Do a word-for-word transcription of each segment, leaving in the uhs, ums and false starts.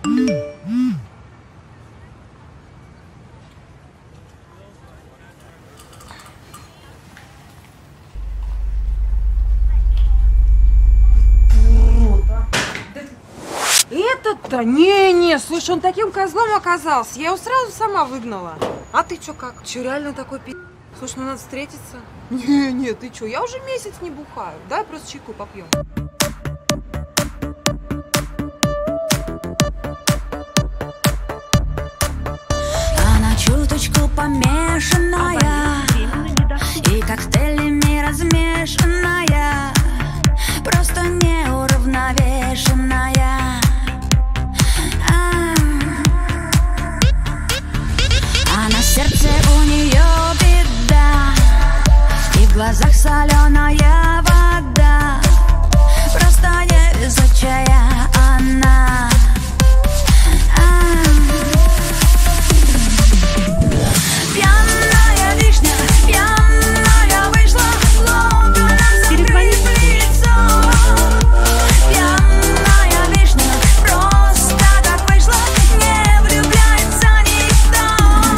Этот-то? Не-не, слушай, он таким козлом оказался. Я его сразу сама выгнала. А ты чё как? Чё, реально такой пи***? Слушай, ну надо встретиться. Не-не, ты чё, я уже месяц не бухаю. Давай просто чайку попьем. Она чуточку помешанная и коктейлями размешанная, просто неуравновешенная. А на сердце у нее беда, и в глазах соленая вода, просто невезучая она. Пьяная вишня, пьяная вышла, лоб нам закрыв лицо. Пьяная вишня, просто так вышла, не влюбляется никто.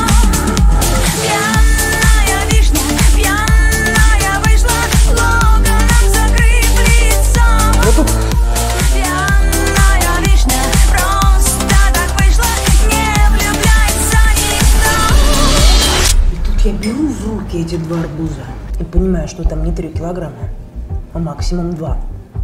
Пьяная вишня, пьяная вышла, лоб нам закрыв лицо. Пьяная вишня, просто так вышла, не влюбляется никто. И тут я беру в руки эти два арбуза и понимаю, что там не три килограмма, а максимум два.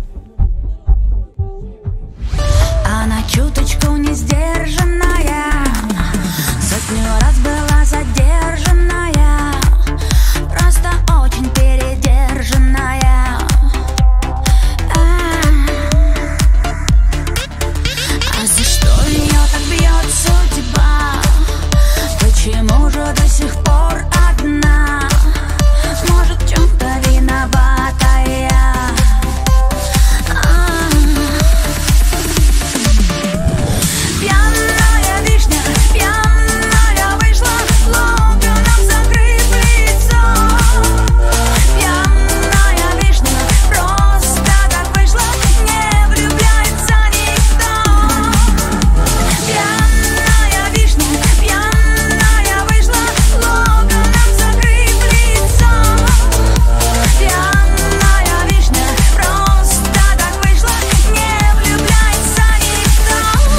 Она чуточку не сдержанная, сотню раз была задержанная, просто очень передержанная. А, а за что ее так бьет судьба? Почему же до сих пор одна? Может, в чем-то виновата я. Пьяная вишня, пьяная вышла, лоб нам закрыв лицо. Пьяная вишня, просто так вышла, не влюбляется никто. Пьяная вишня, пьяная вышла, лоб нам закрыв лицо. Пьяная вишня, просто так вышла, не влюбляется никто.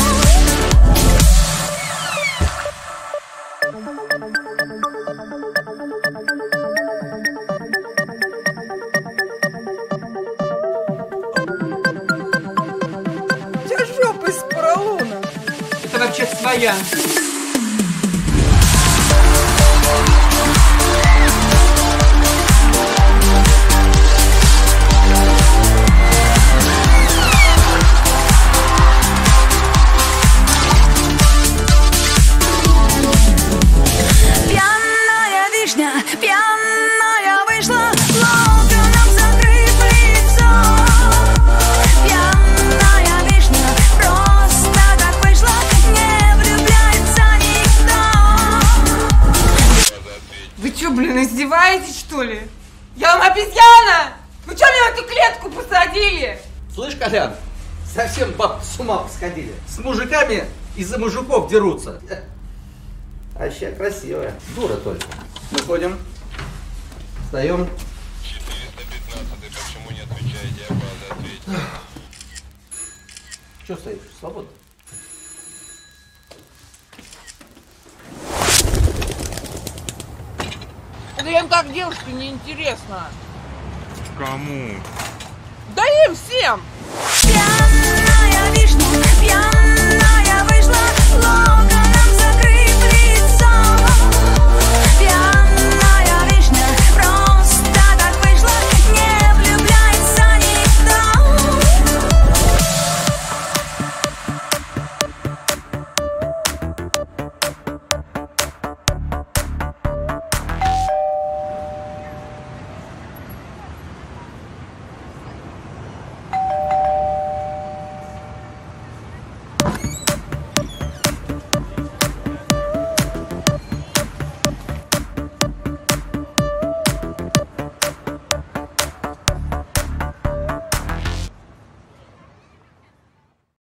У тебя жопа из поролона. Это вообще своя. Пьяная вишня, пьяная вышла, лоб нам закрыв лицо. Пьяная вишня, просто так вышла, не влюбляется никто. Вы чё, блин, издеваетесь, что ли? Я вам обезьяна! Вы чё меня в эту клетку посадили? Слышь, Колян, совсем бабки с ума посходили. С мужиками из-за мужиков дерутся. А вообще красивая. Дура только. Выходим. Встаем. четыреста пятнадцать, почему не отвечаете? База ответьте. Че стоишь? Свободно. Да им как девушке неинтересно. Кому? Да им всем! Пьяная вишня, пьяная